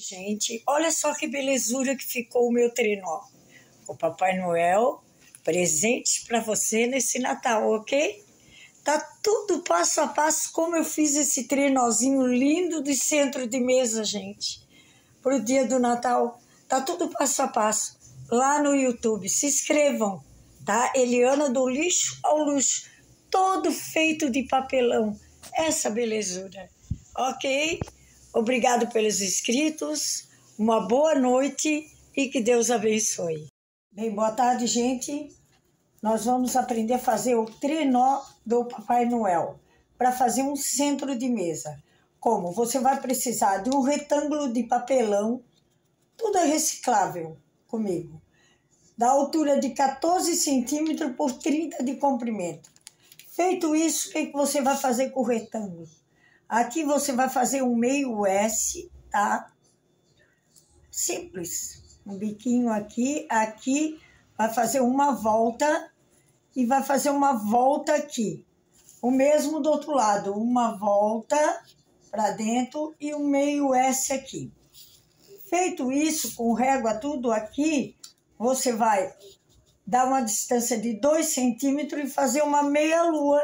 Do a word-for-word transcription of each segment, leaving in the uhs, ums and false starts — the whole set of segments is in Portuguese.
Gente, olha só que belezura que ficou o meu trenó. O Papai Noel, presente para você nesse Natal, ok? Tá tudo passo a passo como eu fiz esse trenózinho lindo de centro de mesa, gente. Pro dia do Natal, tá tudo passo a passo lá no YouTube. Se inscrevam, tá? Eliana do Lixo ao Luxo, todo feito de papelão. Essa belezura, ok? Obrigado pelos inscritos, uma boa noite e que Deus abençoe. Bem, boa tarde, gente. Nós vamos aprender a fazer o trenó do Papai Noel para fazer um centro de mesa. Como? Você vai precisar de um retângulo de papelão, tudo é reciclável comigo, da altura de quatorze centímetros por trinta de comprimento. Feito isso, o que você vai fazer com o retângulo? Aqui você vai fazer um meio S, tá? Simples. Um biquinho aqui, aqui, vai fazer uma volta e vai fazer uma volta aqui. O mesmo do outro lado, uma volta para dentro e um meio S aqui. Feito isso, com régua tudo aqui, você vai dar uma distância de dois centímetros e fazer uma meia lua.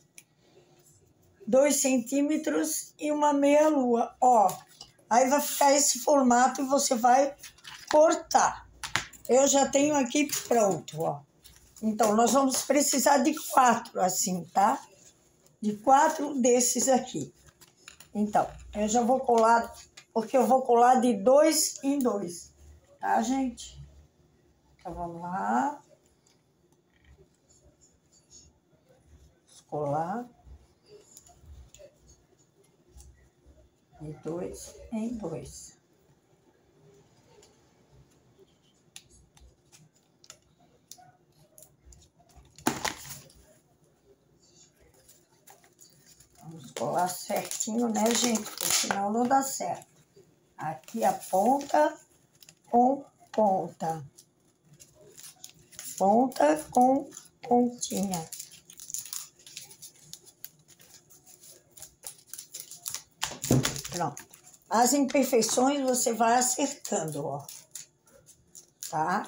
dois centímetros e uma meia lua, ó. Aí vai ficar esse formato e você vai cortar. Eu já tenho aqui pronto, ó. Então, nós vamos precisar de quatro assim, tá? De quatro desses aqui. Então, eu já vou colar, porque eu vou colar de dois em dois, tá, gente? Então, vamos lá. Vamos colar. De dois em dois. Vamos colar certinho, né, gente? Porque senão não dá certo. Aqui a ponta com ponta. Ponta com pontinha. Pronto. As imperfeições você vai acertando, ó. Tá?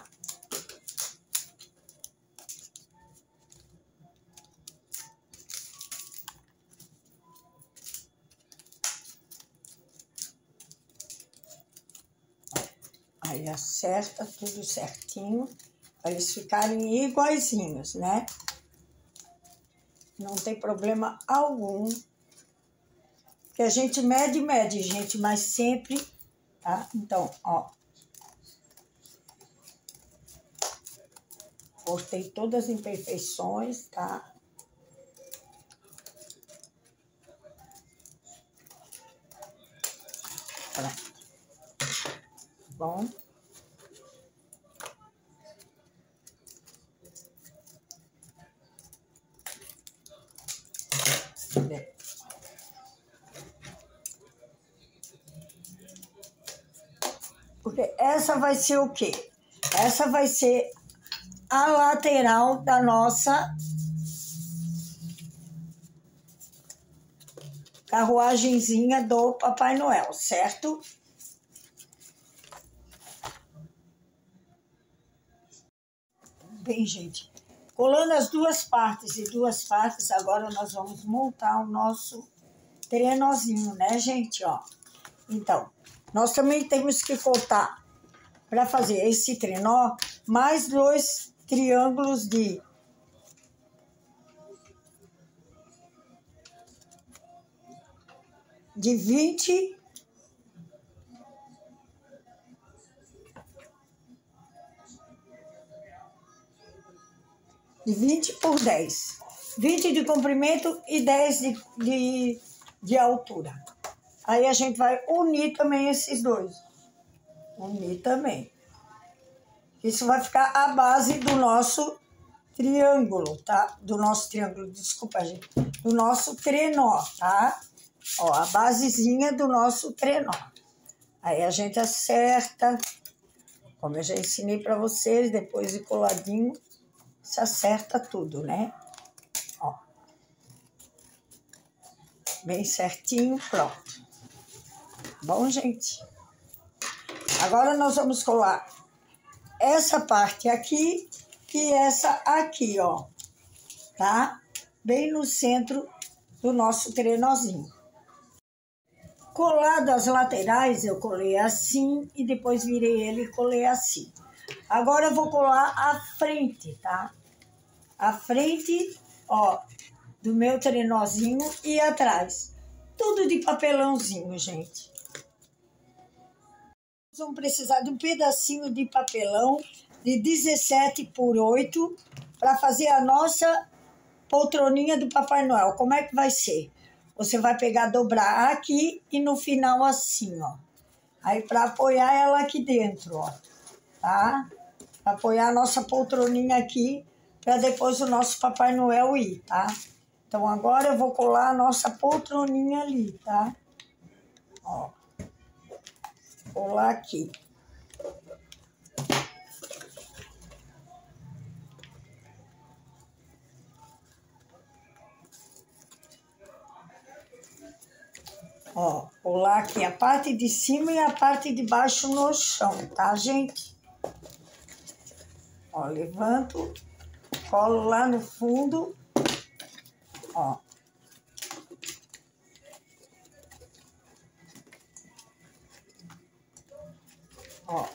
Aí acerta tudo certinho, para eles ficarem iguaizinhos, né? Não tem problema algum. Que a gente mede, mede, gente, mas sempre, tá? Então, ó. Cortei todas as imperfeições, tá? Pronto. Bom. Bem. Porque essa vai ser o quê? Essa vai ser a lateral da nossa carruagenzinha do Papai Noel, certo? Bem, gente, colando as duas partes e duas partes, agora nós vamos montar o nosso trenózinho, né, gente, ó. Então, nós também temos que cortar, para fazer esse trenó, mais dois triângulos de de vinte de vinte por dez. vinte de comprimento e dez de, de, de altura. Aí a gente vai unir também esses dois. Unir também. Isso vai ficar a base do nosso triângulo, tá? Do nosso triângulo, desculpa, gente. Do nosso trenó, tá? Ó, a basezinha do nosso trenó. Aí a gente acerta, como eu já ensinei para vocês, depois de coladinho, se acerta tudo, né? Ó. Bem certinho, pronto. Bom, gente? Agora nós vamos colar essa parte aqui e essa aqui, ó, tá? Bem no centro do nosso trenózinho. Colado as laterais, eu colei assim e depois virei ele e colei assim. Agora eu vou colar a frente, tá? A frente, ó, do meu trenózinho e atrás. Tudo de papelãozinho, gente. Vamos precisar de um pedacinho de papelão de dezessete por oito para fazer a nossa poltroninha do Papai Noel. Como é que vai ser? Você vai pegar, dobrar aqui e no final assim, ó. Aí para apoiar ela aqui dentro, ó, tá? Pra apoiar a nossa poltroninha aqui para depois o nosso Papai Noel ir, tá? Então agora eu vou colar a nossa poltroninha ali, tá? Ó. Colar aqui. Ó, colar aqui a parte de cima e a parte de baixo no chão, tá, gente? Ó, levanto, colo lá no fundo, ó. Ó.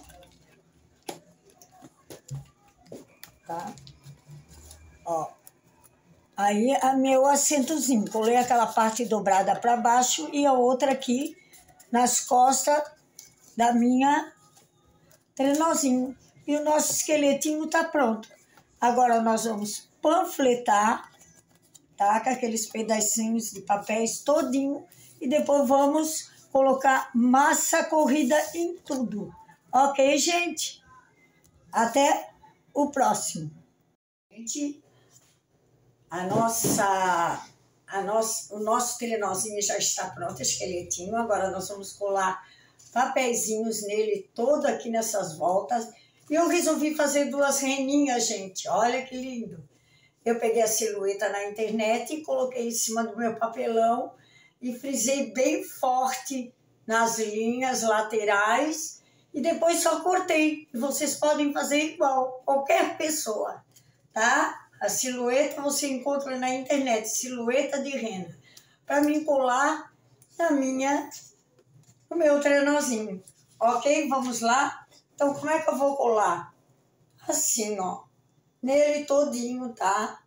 Tá? Ó. Aí, a meu assentozinho, colei aquela parte dobrada para baixo e a outra aqui nas costas da minha trenózinho. E o nosso esqueletinho tá pronto. Agora nós vamos panfletar, tá? Com aqueles pedacinhos de papéis todinho. E depois vamos colocar massa corrida em tudo. Ok, gente? Até o próximo. Gente, a nossa, a nossa, o nosso trenózinho já está pronto, esqueletinho. Agora nós vamos colar papeizinhos nele, todo aqui nessas voltas. E eu resolvi fazer duas reninhas, gente. Olha que lindo. Eu peguei a silhueta na internet e coloquei em cima do meu papelão e frisei bem forte nas linhas laterais e depois só cortei. E vocês podem fazer igual, qualquer pessoa, tá? A silhueta você encontra na internet, silhueta de rena, para mim colar na minha, no meu trenózinho. Ok? Vamos lá? Então, como é que eu vou colar? Assim, ó, nele todinho, tá?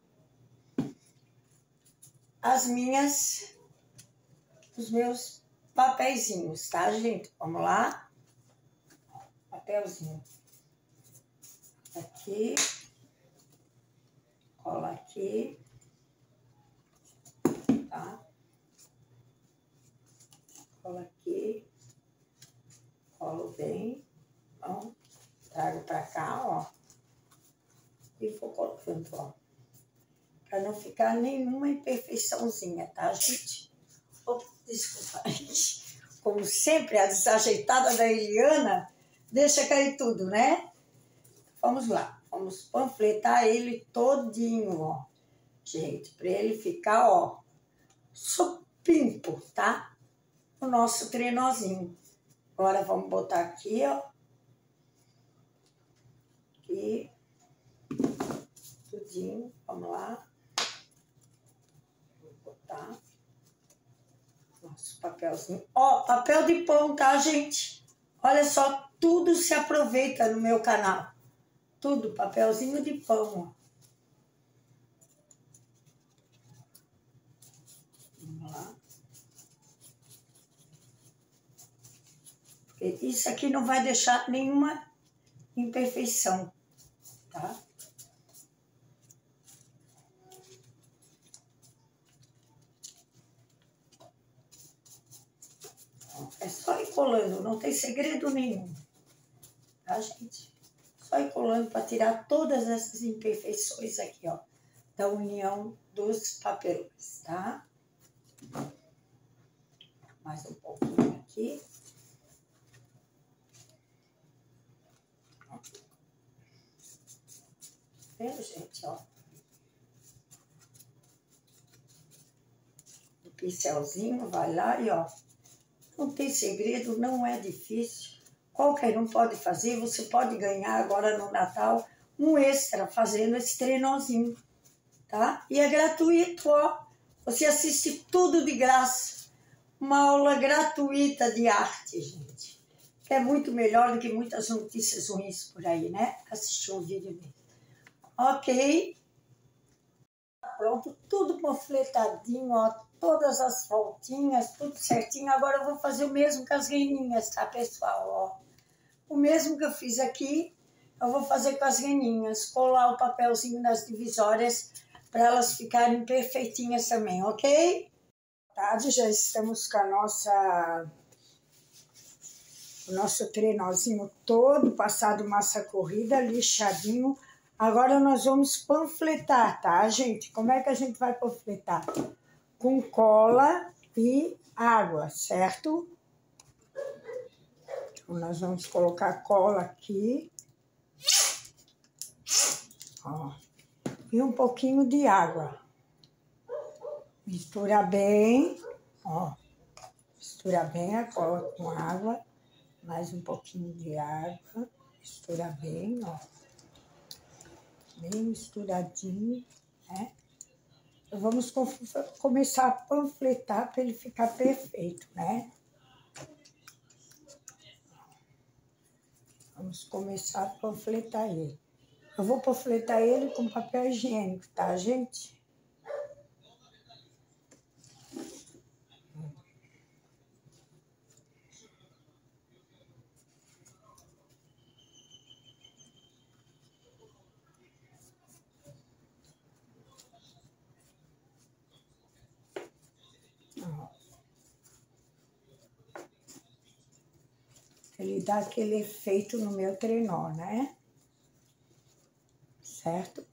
As minhas, os meus papeizinhos, tá, gente? Vamos lá? Papelzinho. Aqui. Cola aqui. Tá? Cola aqui. Colo bem. Então, trago pra cá, ó. E vou colocando, ó. Pra não ficar nenhuma imperfeiçãozinha, tá, gente? Oh, desculpa, gente. Como sempre, a desajeitada da Eliana deixa cair tudo, né? Vamos lá. Vamos panfletar ele todinho, ó. Gente, pra ele ficar, ó, supimpo, tá? O nosso trenózinho. Agora vamos botar aqui, ó. Aqui. Tudinho. Vamos lá. Vou botar nosso papelzinho. Ó, papel de pão, tá, gente? Olha só, tudo se aproveita no meu canal. Tudo, papelzinho de pão, ó. Vamos lá. Porque isso aqui não vai deixar nenhuma imperfeição, tá? É só ir colando, não tem segredo nenhum, tá, gente? Só ir colando para tirar todas essas imperfeições aqui, ó, da união dos papelões, tá? Mais um pouquinho aqui. Vendo, gente, ó? O pincelzinho vai lá e, ó, não tem segredo, não é difícil. qualquer um pode fazer, você pode ganhar agora no Natal um extra fazendo esse trenózinho, tá? E é gratuito, ó. Você assiste tudo de graça. Uma aula gratuita de arte, gente. Que é muito melhor do que muitas notícias ruins por aí, né? Assistir um vídeo dele. Ok. Pronto, tudo panfletadinho, ó. Todas as voltinhas, tudo certinho. Agora eu vou fazer o mesmo com as reninhas, tá, pessoal? Ó. O mesmo que eu fiz aqui, eu vou fazer com as reninhas. Colar o papelzinho nas divisórias para elas ficarem perfeitinhas também, ok? Tarde, já estamos com a nossa, o nosso trenózinho todo, passado massa corrida, lixadinho. Agora nós vamos panfletar, tá, gente? Como é que a gente vai panfletar? Com cola e água, certo? Então, nós vamos colocar cola aqui. Ó. E um pouquinho de água. Mistura bem, ó. Mistura bem a cola com água. Mais um pouquinho de água. Mistura bem, ó. Bem misturadinho, né? Então, vamos começar a panfletar para ele ficar perfeito, né? Vamos começar a panfletar ele. Eu vou panfletar ele com papel higiênico, tá, gente? Ele dá aquele efeito no meu trenó, né? Certo?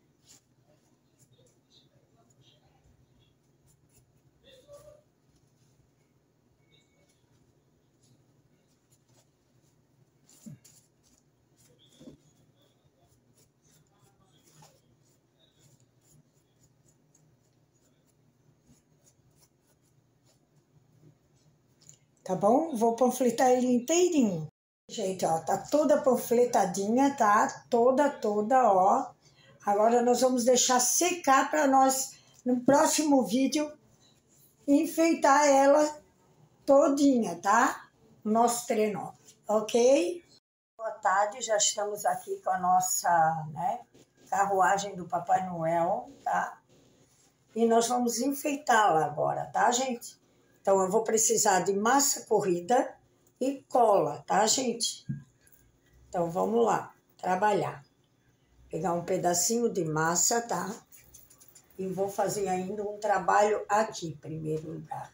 Tá bom? Vou panfletar ele inteirinho. Gente, ó, tá toda panfletadinha, tá? Toda, toda, ó. Agora nós vamos deixar secar para nós, no próximo vídeo, enfeitar ela todinha, tá? O nosso trenó, ok? Boa tarde, já estamos aqui com a nossa, né, carruagem do Papai Noel, tá? E nós vamos enfeitá-la agora, tá, gente? Então, eu vou precisar de massa corrida e cola, tá, gente? Então, vamos lá, trabalhar. Pegar um pedacinho de massa, tá? E vou fazer ainda um trabalho aqui, em primeiro lugar.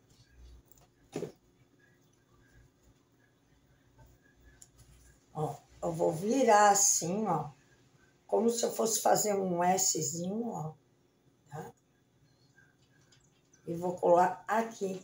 Ó, eu vou virar assim, ó. Como se eu fosse fazer um Szinho, ó. Tá? E vou colar aqui.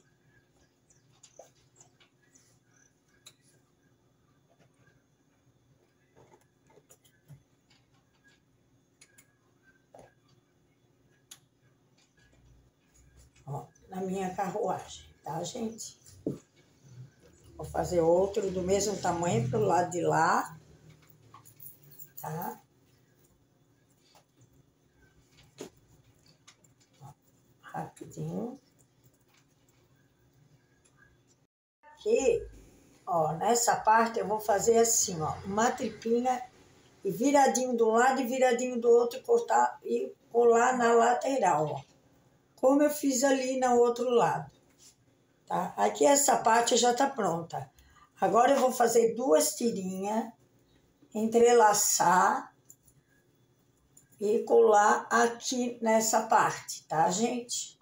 Ó, na minha carruagem, tá, gente? Vou fazer outro do mesmo tamanho pro lado de lá, tá? Ó, rapidinho. Aqui, ó, nessa parte eu vou fazer assim, ó, uma tripinha e viradinho de um lado e viradinho do outro, cortar e colar na lateral, ó. Como eu fiz ali no outro lado, tá? Aqui essa parte já tá pronta. Agora eu vou fazer duas tirinhas, entrelaçar e colar aqui nessa parte, tá, gente?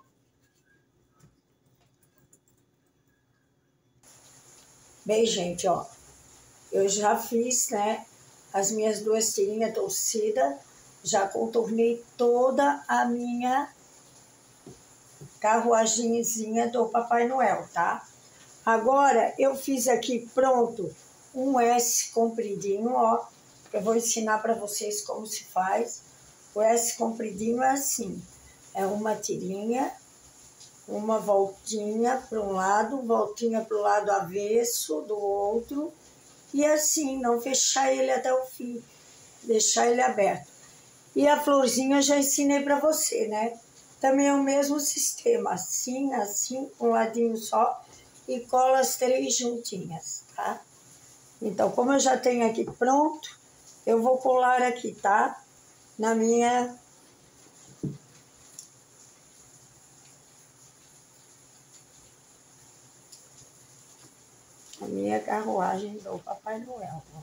Bem, gente, ó, eu já fiz, né, as minhas duas tirinhas torcidas, já contornei toda a minha carruagenzinha do Papai Noel, tá? Agora, eu fiz aqui, pronto, um S compridinho, ó. Eu vou ensinar para vocês como se faz. O S compridinho é assim. É uma tirinha, uma voltinha para um lado, voltinha para o lado avesso do outro E assim, não fechar ele até o fim, deixar ele aberto. E a florzinha eu já ensinei para você, né? Também é o mesmo sistema, assim, assim, um ladinho só, e cola as três juntinhas, tá? Então, como eu já tenho aqui pronto, eu vou colar aqui, tá? Na minha... A minha carruagem do Papai Noel, ó.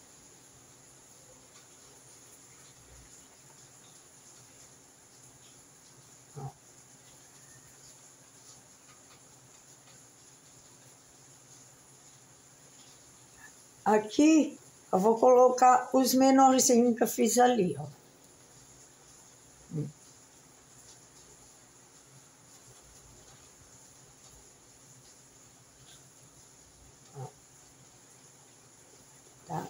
Aqui eu vou colocar os menorzinhos que eu fiz ali, ó. Tá?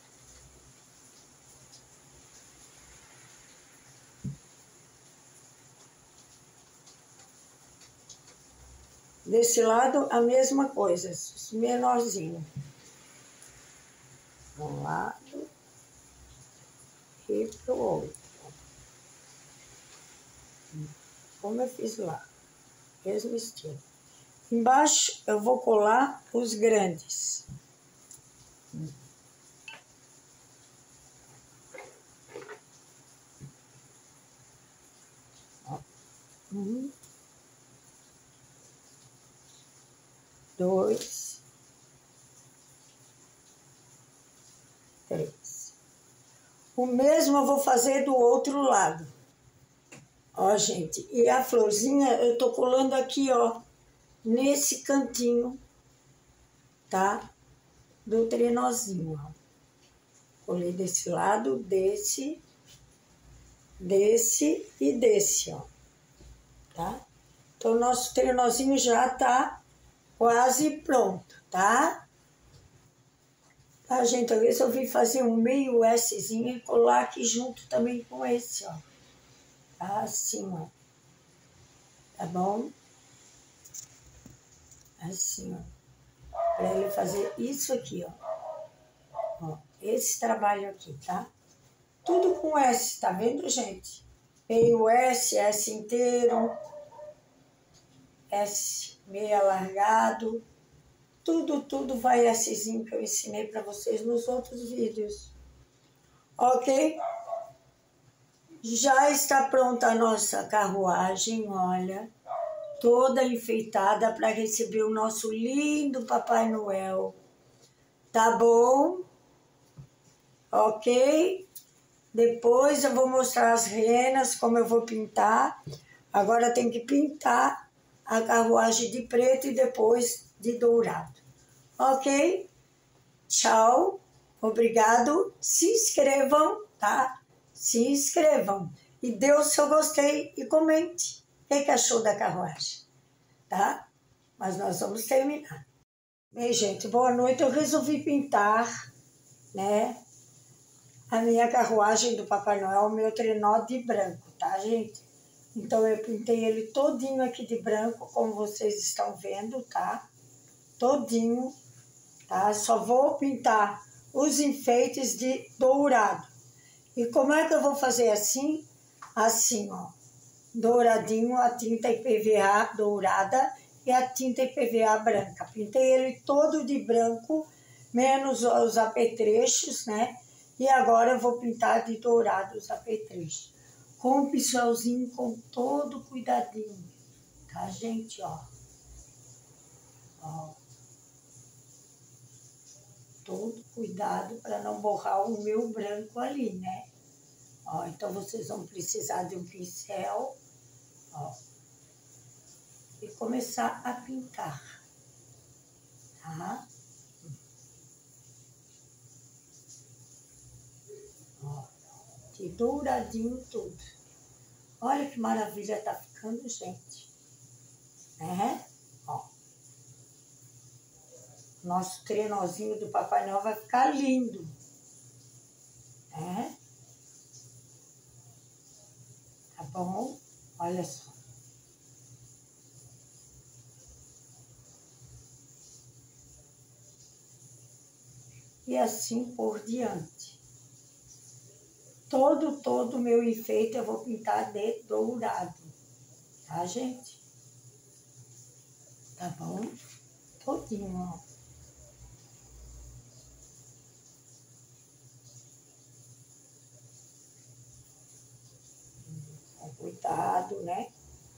Desse lado a mesma coisa, os menorzinhos. Um lado e pro outro. Como eu fiz lá, mesmo estilo. Embaixo eu vou colar os grandes. Ó. Um, dois, três. O mesmo eu vou fazer do outro lado. Ó, gente, e a florzinha eu tô colando aqui, ó, nesse cantinho, tá? Do trenózinho, ó. Colei desse lado, desse, desse e desse, ó. Tá? Então, o nosso trenózinho já tá quase pronto, tá? Tá, gente? Eu resolvi fazer um meio Szinho e colar aqui junto também com esse, ó. Tá? Assim, ó. Tá bom? Assim, ó. Pra ele fazer isso aqui, ó. Ó, esse trabalho aqui, tá? Tudo com S, tá vendo, gente? Meio S, S inteiro, S meio alargado, tudo, tudo vai Szinho que eu ensinei para vocês nos outros vídeos. Ok? Já está pronta a nossa carruagem, olha, toda enfeitada para receber o nosso lindo Papai Noel. Tá bom? Ok? Depois eu vou mostrar as renas, como eu vou pintar. Agora tem que pintar a carruagem de preto e depois de dourado. Ok? Tchau. Obrigado. Se inscrevam, tá? Se inscrevam. E dê o seu gostei e comente. O que, que achou da carruagem? Tá? Mas nós vamos terminar. Bem, gente, boa noite. Eu resolvi pintar, né? A minha carruagem do Papai Noel, o meu trenó de branco, tá, gente? Então, eu pintei ele todinho aqui de branco, como vocês estão vendo, tá? Todinho, tá? Só vou pintar os enfeites de dourado. E como é que eu vou fazer assim? Assim, ó. Douradinho, a tinta I P V A dourada e a tinta I P V A branca. Pintei ele todo de branco, menos os apetrechos, né? E agora eu vou pintar de dourado os apetrechos. Com o pincelzinho, com todo cuidadinho. Tá, gente? Ó. Ó. Todo cuidado para não borrar o meu branco ali, né? Ó, então, vocês vão precisar de um pincel, ó. E começar a pintar. Tá? Ó. De douradinho tudo. Olha que maravilha tá ficando, gente. Né? Ó. Nosso trenózinho do Papai Noel vai ficar lindo. Né? Tá bom? Olha só. e assim por diante. Todo, todo o meu enfeite eu vou pintar de dourado, tá, gente? Tá bom? Todinho, ó. Com cuidado, né?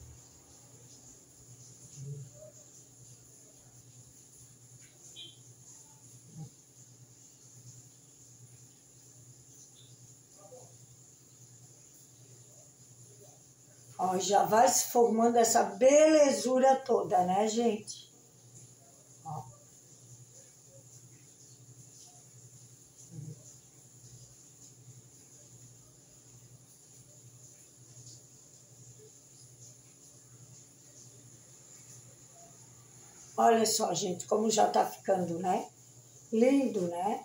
Ó, já vai se formando essa belezura toda, né, gente? Ó. Olha só, gente, como já tá ficando, né? Lindo, né?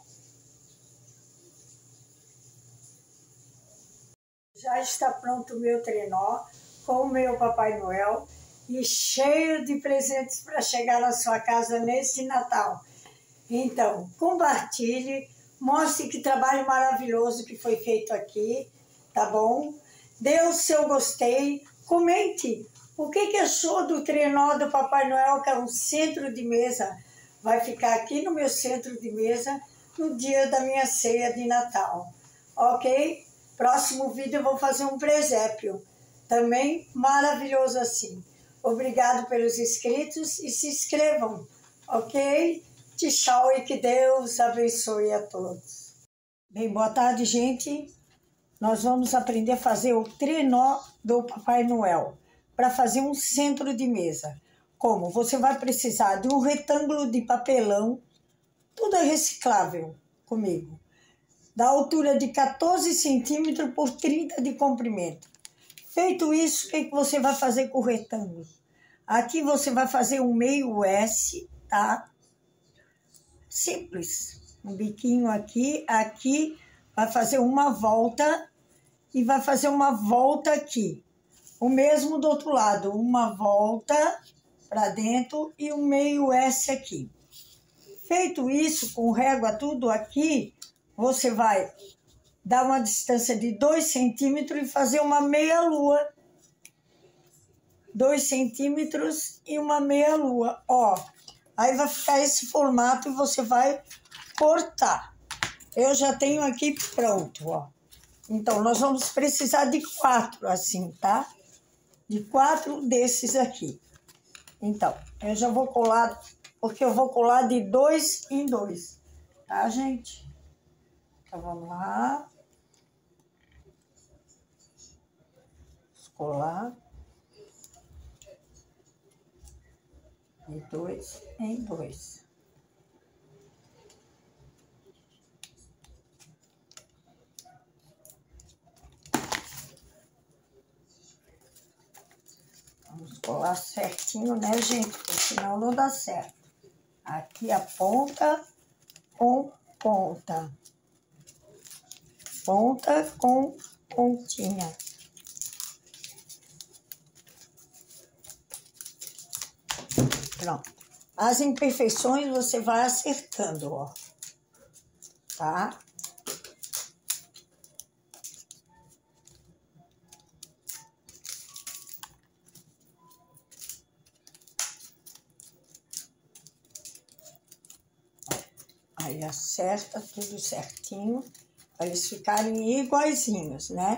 Já está pronto o meu trenó com o meu Papai Noel e cheio de presentes para chegar na sua casa nesse Natal. Então, compartilhe, mostre que trabalho maravilhoso que foi feito aqui, tá bom? Dê o seu gostei, comente o que, que achou do trenó do Papai Noel, que é um centro de mesa. Vai ficar aqui no meu centro de mesa no dia da minha ceia de Natal, ok? Próximo vídeo eu vou fazer um presépio, também maravilhoso assim. Obrigado pelos inscritos e se inscrevam, ok? Tchau e que Deus abençoe a todos. Bem, boa tarde, gente. Nós vamos aprender a fazer o trenó do Papai Noel para fazer um centro de mesa. Como? Você vai precisar de um retângulo de papelão, tudo é reciclável comigo, da altura de quatorze centímetros por trinta de comprimento. Feito isso, o que você vai fazer com o retângulo? Aqui você vai fazer um meio S, tá? Simples. Um biquinho aqui, aqui, vai fazer uma volta e vai fazer uma volta aqui. O mesmo do outro lado, uma volta para dentro e um meio S aqui. Feito isso, com régua tudo aqui, você vai dar uma distância de dois centímetros e fazer uma meia lua. dois centímetros e uma meia lua, ó. Aí vai ficar esse formato e você vai cortar. Eu já tenho aqui pronto, ó. Então, nós vamos precisar de quatro assim, tá? De quatro desses aqui. Então, eu já vou colar, porque eu vou colar de dois em dois, tá, gente? Então, vamos lá. Vamos colar. De dois em dois. Vamos colar certinho, né, gente? Porque senão não dá certo. Aqui a ponta com ponta. Ponta com pontinha. Pronto. As imperfeições você vai acertando, ó. Tá? Aí acerta tudo certinho, para eles ficarem iguaizinhos, né?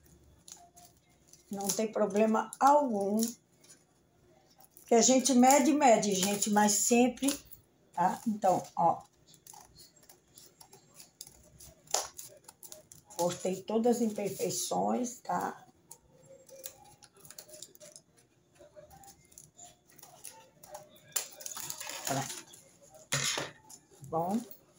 Não tem problema algum. Que a gente mede, mede, gente, mas sempre, tá? Então, ó. Cortei todas as imperfeições, tá? Pronto. Bom.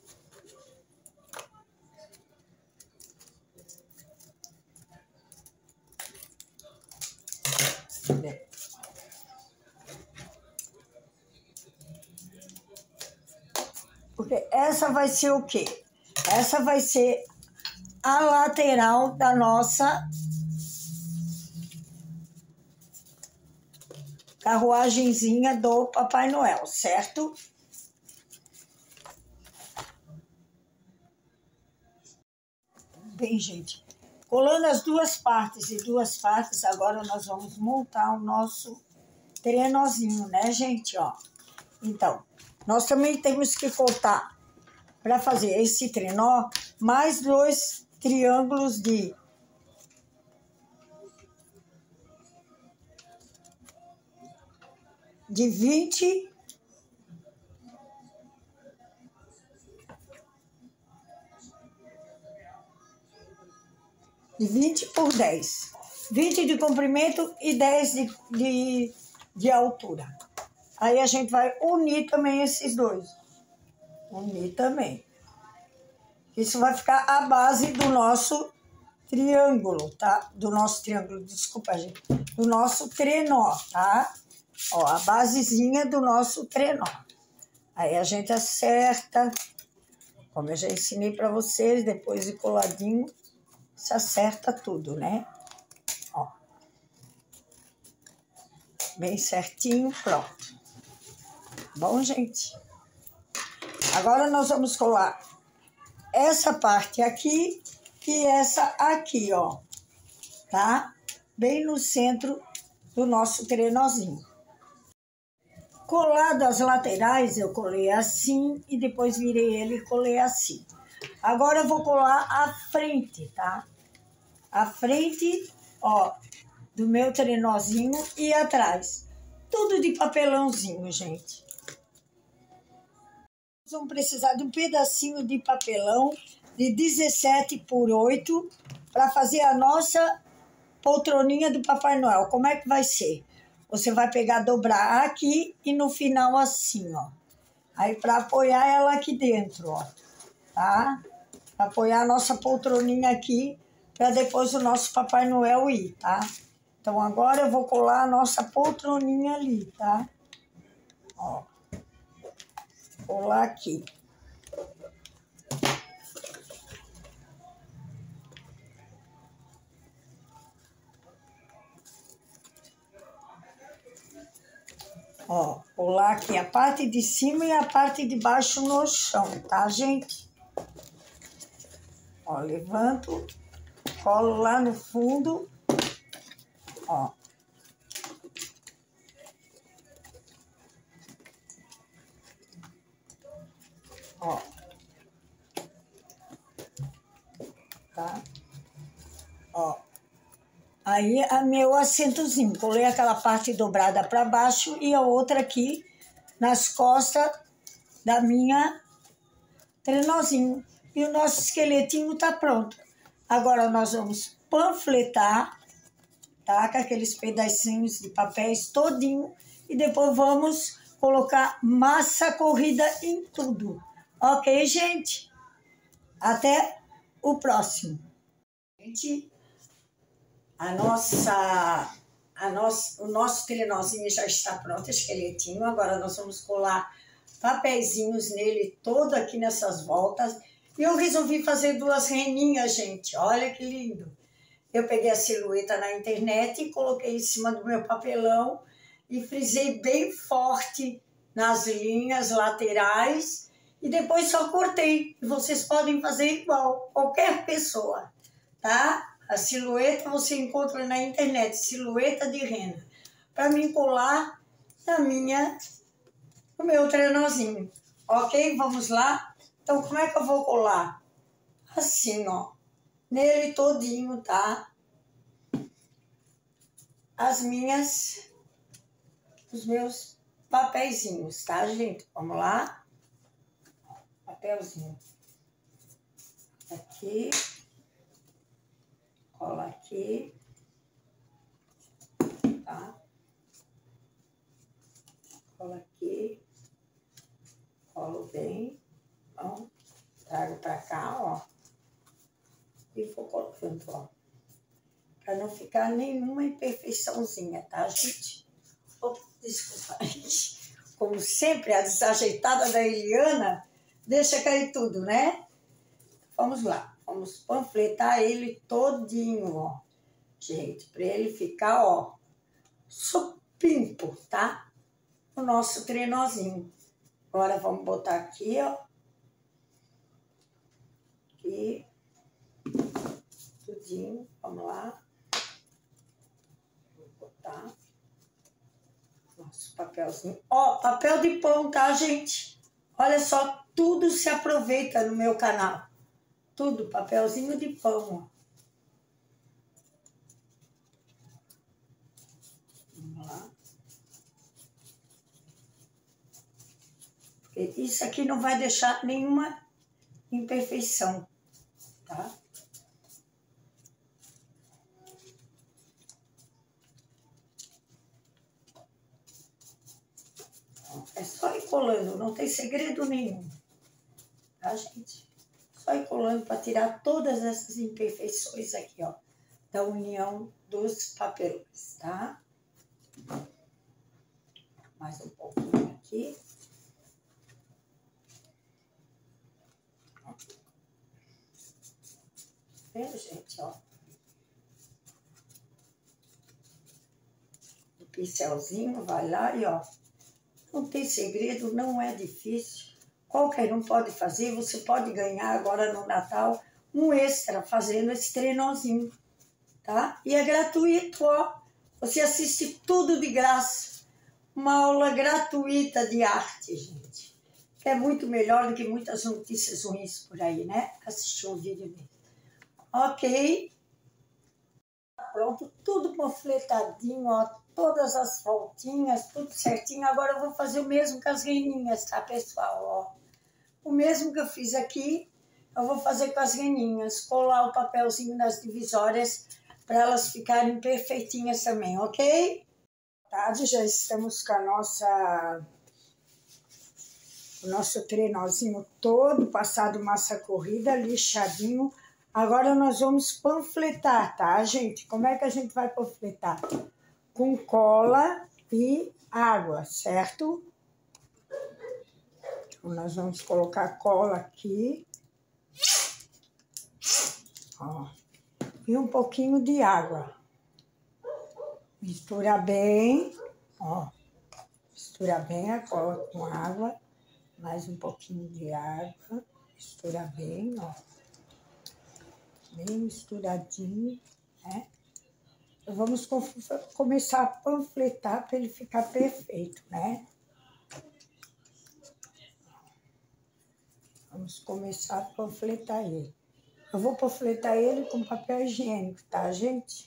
Bem. Porque essa vai ser o quê? Essa vai ser a lateral da nossa carruagenzinha do Papai Noel, certo? bem, gente. Colando as duas partes e duas partes, agora nós vamos montar o nosso trenózinho, né, gente? Ó. Então, nós também temos que cortar, para fazer esse trenó, mais dois triângulos de de vinte de vinte por dez. vinte de comprimento e dez de, de, de altura. Aí a gente vai unir também esses dois. Unir também. Isso vai ficar a base do nosso triângulo, tá? Do nosso triângulo, desculpa, gente. Do nosso trenó, tá? Ó, a basezinha do nosso trenó. Aí a gente acerta, como eu já ensinei para vocês, depois de coladinho, se acerta tudo, né? Ó. Bem certinho, pronto. Bom, gente? Agora nós vamos colar essa parte aqui e essa aqui, ó. Tá? Bem no centro do nosso trenózinho. Colado as laterais, eu colei assim e depois virei ele e colei assim. Agora eu vou colar a frente, tá? A frente, ó, do meu trenózinho e atrás. Tudo de papelãozinho, gente. Vamos precisar de um pedacinho de papelão de dezessete por oito para fazer a nossa poltroninha do Papai Noel. Como é que vai ser? Você vai pegar, dobrar aqui e no final assim, ó. Aí para apoiar ela aqui dentro, ó. Tá? Pra apoiar a nossa poltroninha aqui para depois o nosso Papai Noel ir, tá? Então agora eu vou colar a nossa poltroninha ali, tá? Ó. Colar aqui. Ó, colar aqui a parte de cima e a parte de baixo no chão, tá, gente? Ó, levanto, colo lá no fundo, ó. Ó. Tá? Ó. Aí, a meu assentozinho, colei aquela parte dobrada para baixo e a outra aqui nas costas da minha trenózinho. E o nosso esqueletinho tá pronto. Agora nós vamos panfletar, tá? Com aqueles pedacinhos de papéis todinho. E depois vamos colocar massa corrida em tudo. Ok, gente? Até o próximo. Gente, a nossa, a nossa, o nosso trenózinho já está pronto, esqueletinho. Agora nós vamos colar papeizinhos nele, todo aqui nessas voltas. E eu resolvi fazer duas reninhas, gente. Olha que lindo. Eu peguei a silhueta na internet e coloquei em cima do meu papelão e frisei bem forte nas linhas laterais e depois só cortei. E vocês podem fazer igual, qualquer pessoa, tá? A silhueta você encontra na internet, silhueta de rena, para mim colar na minha, no meu trenózinho. Ok? Vamos lá? Então, como é que eu vou colar? Assim, ó. Nele todinho, tá? As minhas, os meus papeizinhos, tá, gente? Vamos lá? Papelzinho. Aqui. Cola aqui. Tá? Cola aqui. Colo bem. Então, trago pra cá, ó. E vou colocando, ó. Pra não ficar nenhuma imperfeiçãozinha, tá, gente? Oh, desculpa, gente. Como sempre, a desajeitada da Eliana deixa cair tudo, né? Vamos lá. Vamos panfletar ele todinho, ó. Gente, pra ele ficar, ó, supimpo, tá? O nosso trenózinho. Agora vamos botar aqui, ó. Aqui. rapidinho. Vamos lá. Vou botar nosso papelzinho. Ó, papel de pão, tá, gente? Olha só, tudo se aproveita no meu canal. Tudo, papelzinho de pão, ó. Vamos lá. Isso aqui não vai deixar nenhuma imperfeição, tá? É só ir colando, não tem segredo nenhum, tá, gente? Só ir colando para tirar todas essas imperfeições aqui, ó, da união dos papéis, tá? Mais um pouquinho aqui. Vendo, gente, ó? O pincelzinho vai lá e, ó, não tem segredo, não é difícil. Qualquer um pode fazer, você pode ganhar agora no Natal um extra fazendo esse trenozinho, tá? E é gratuito, ó. Você assiste tudo de graça. Uma aula gratuita de arte, gente. Que é muito melhor do que muitas notícias ruins por aí, né? Assistir um vídeo dele. Ok. Pronto, tudo panfletadinho, ó. Todas as voltinhas, tudo certinho. Agora eu vou fazer o mesmo com as reninhas, tá, pessoal? Ó. O mesmo que eu fiz aqui, eu vou fazer com as reninhas. Colar o papelzinho nas divisórias para elas ficarem perfeitinhas também, ok? Tarde, já estamos com a nossa, o nosso trenozinho todo, passado massa corrida, lixadinho. Agora nós vamos panfletar, tá, gente? Como é que a gente vai panfletar? Com cola e água, certo? Então, nós vamos colocar cola aqui. Ó. E um pouquinho de água. Mistura bem, ó. Mistura bem a cola com água. Mais um pouquinho de água. Mistura bem, ó. Bem misturadinho, né? Então, vamos começar a panfletar para ele ficar perfeito, né? Vamos começar a panfletar ele. Eu vou panfletar ele com papel higiênico, tá, gente?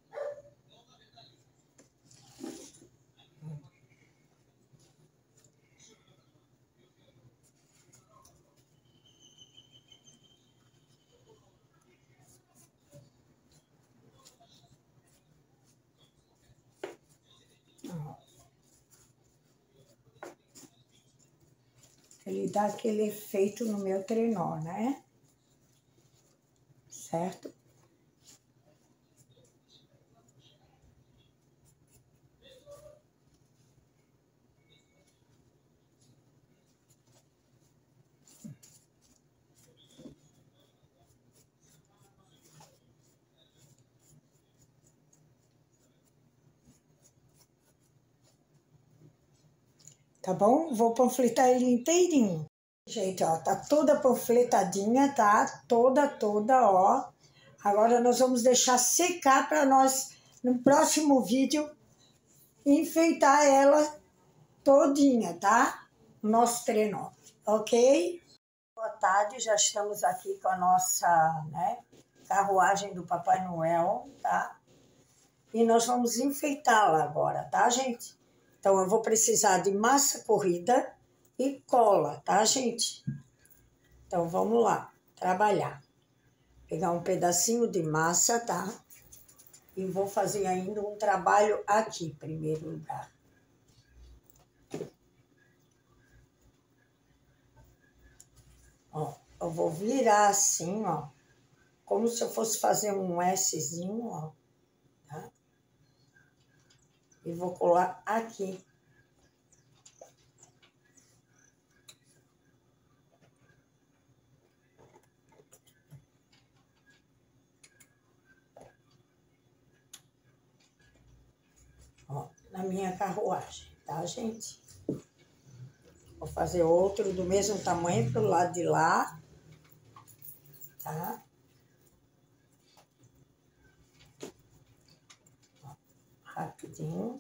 Ele dá aquele efeito no meu trenó, né? Certo? Tá bom? Vou panfletar ele inteirinho. Gente, ó, tá toda panfletadinha, tá? Toda, toda, ó. Agora nós vamos deixar secar para nós, no próximo vídeo, enfeitar ela todinha, tá? Nosso trenó, ok? Boa tarde, já estamos aqui com a nossa, né, carruagem do Papai Noel, tá? E nós vamos enfeitá-la agora, tá, gente? Então, eu vou precisar de massa corrida e cola, tá, gente? Então, vamos lá, trabalhar. Pegar um pedacinho de massa, tá? E vou fazer ainda um trabalho aqui, em primeiro lugar. Ó, eu vou virar assim, ó. Como se eu fosse fazer um Szinho, ó. Tá? E vou colar aqui. Ó, na minha carruagem, tá, gente? Vou fazer outro do mesmo tamanho pro lado de lá, tá? compridinho.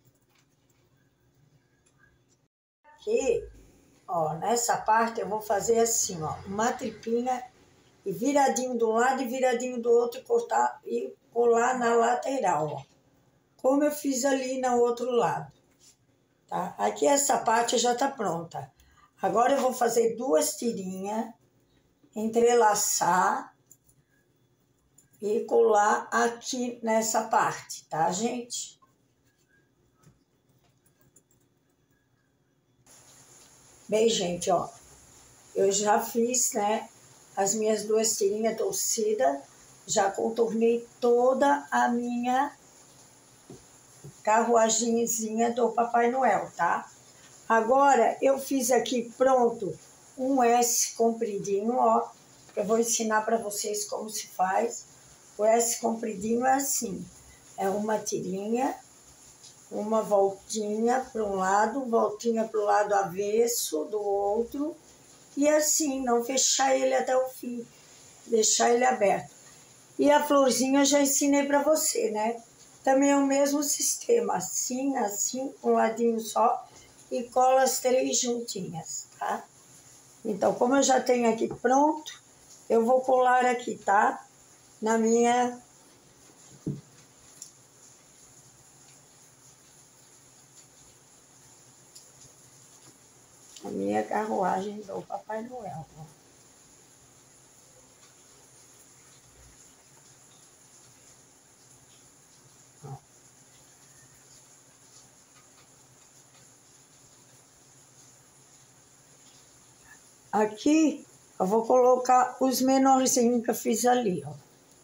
Aqui, ó, nessa parte eu vou fazer assim, ó, uma tripinha e viradinho de um lado e viradinho do outro, cortar e colar na lateral, ó. Como eu fiz ali no outro lado, tá? Aqui essa parte já tá pronta. Agora eu vou fazer duas tirinhas, entrelaçar e colar aqui nessa parte, tá, gente? Bem, gente, ó, eu já fiz, né, as minhas duas tirinhas torcidas, já contornei toda a minha carruagemzinha do Papai Noel, tá? Agora, eu fiz aqui, pronto, um S compridinho, ó. Eu vou ensinar para vocês como se faz. O S compridinho é assim. É uma tirinha, uma voltinha para um lado, voltinha para o lado avesso do outro. E assim, não fechar ele até o fim. Deixar ele aberto. E a florzinha eu já ensinei para você, né? Também é o mesmo sistema. Assim, assim, um ladinho só. E cola as três juntinhas, tá? Então, como eu já tenho aqui pronto, eu vou colar aqui, tá? Na minha... A minha carruagem do Papai Noel, ó. Aqui eu vou colocar os menorzinhos que eu fiz ali, ó.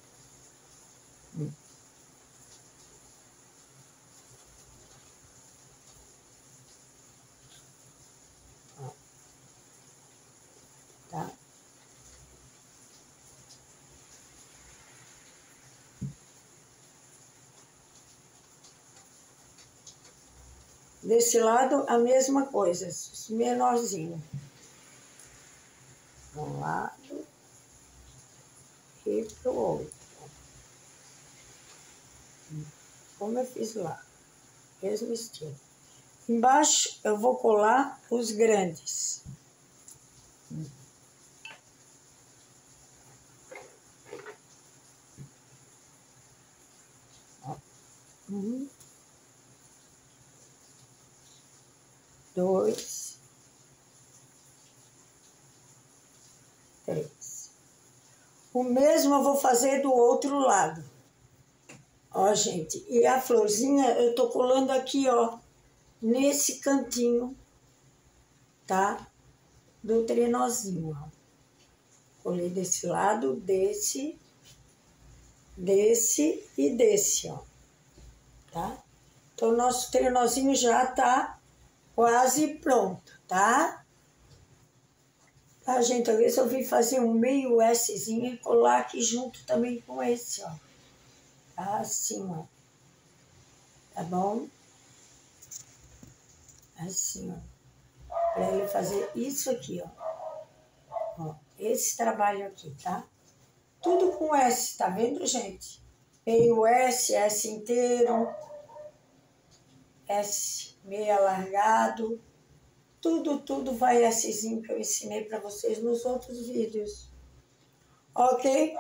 Tá? Desse lado a mesma coisa, os menorzinhos. Um lado e pro outro. Como eu fiz lá, mesmo estilo. Embaixo eu vou colar os grandes. Ó. Um, dois, três. O mesmo eu vou fazer do outro lado. Ó, gente, e a florzinha eu tô colando aqui, ó, nesse cantinho, tá? Do trenozinho, ó. Colei desse lado, desse, desse e desse, ó, tá? Então, o nosso trenozinho já tá quase pronto, tá? Tá, gente? Às vezes eu vim fazer um meio Szinho e colar aqui junto também com esse, ó. Tá? Assim, ó. Tá bom? Assim, ó. Pra ele fazer isso aqui, ó. Ó, esse trabalho aqui, tá? Tudo com S, tá vendo, gente? Meio S, S inteiro, S meio alargado. Tudo, tudo vai Szinho que eu ensinei para vocês nos outros vídeos. Ok?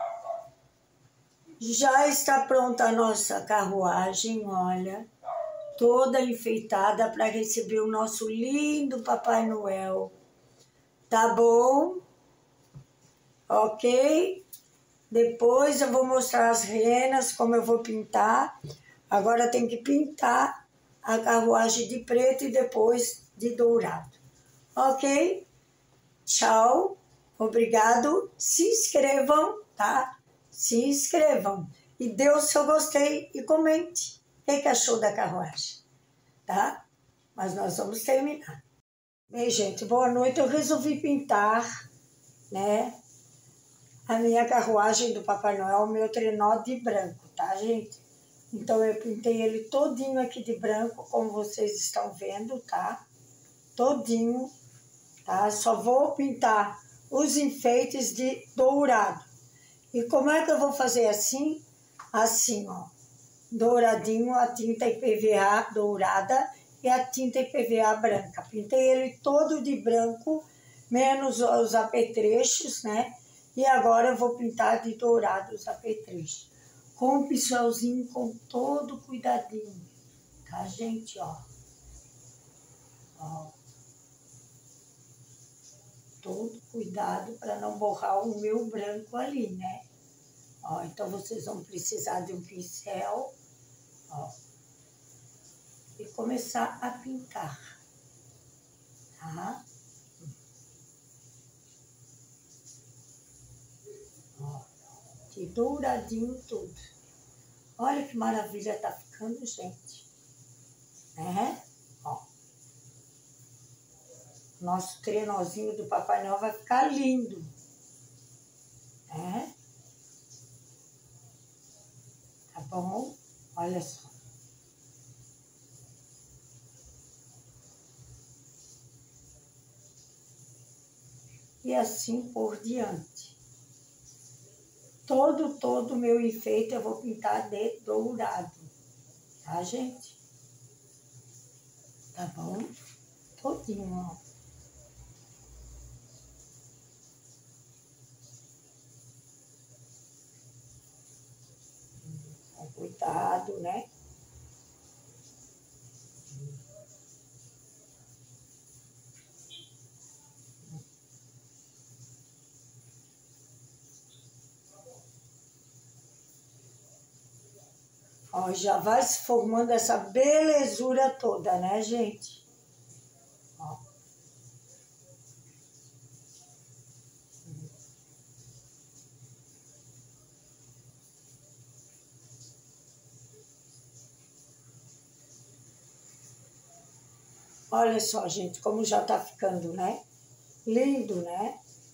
Já está pronta a nossa carruagem, olha. Toda enfeitada para receber o nosso lindo Papai Noel. Tá bom? Ok? Depois eu vou mostrar as renas, como eu vou pintar. Agora tem que pintar a carruagem de preto e depois de dourado. Ok? Tchau. Obrigado. Se inscrevam, tá? Se inscrevam. E dê o seu gostei e comente. O que achou da carruagem? Tá? Mas nós vamos terminar. Bem, gente, boa noite. Eu resolvi pintar, né, a minha carruagem do Papai Noel, o meu trenó de branco, tá, gente? Então, eu pintei ele todinho aqui de branco, como vocês estão vendo, tá? Todinho, tá? Só vou pintar os enfeites de dourado. E como é que eu vou fazer assim? Assim, ó. douradinho, a tinta I P V A dourada e a tinta I P V A branca. Pintei ele todo de branco, menos os apetrechos, né? E agora eu vou pintar de dourado os apetrechos. Com o pincelzinho, com todo cuidadinho, tá, gente? Ó. Ó. Todo cuidado para não borrar o meu branco ali, né? Ó, então vocês vão precisar de um pincel, ó, e começar a pintar, tá? Ó, de douradinho tudo. Olha que maravilha tá ficando, gente. Né? Ó. Nosso trenózinho do Papai Noel vai ficar lindo. Né? Tá bom? Olha só. E assim por diante. Todo, todo o meu enfeite eu vou pintar de dourado. Tá, gente? Tá bom? Todinho, ó. Com cuidado, né? Ó, já vai se formando essa belezura toda, né, gente? Ó. Olha só, gente, como já tá ficando, né? Lindo, né?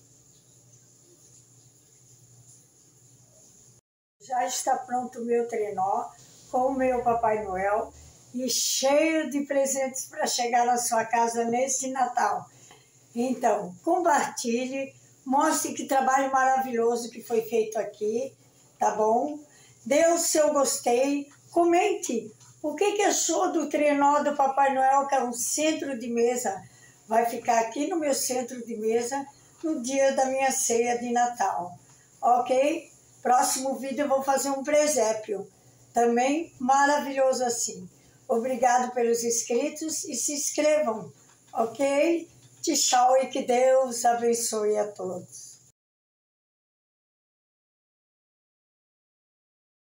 Já está pronto o meu trenó com o meu Papai Noel e cheio de presentes para chegar na sua casa nesse Natal. Então, compartilhe, mostre que trabalho maravilhoso que foi feito aqui, tá bom? Dê o seu gostei, comente o que, que achou do trenó do Papai Noel, que é um centro de mesa. Vai ficar aqui no meu centro de mesa no dia da minha ceia de Natal, ok? Próximo vídeo eu vou fazer um presépio, também maravilhoso assim. Obrigado pelos inscritos e se inscrevam, ok? Tchau e que Deus abençoe a todos.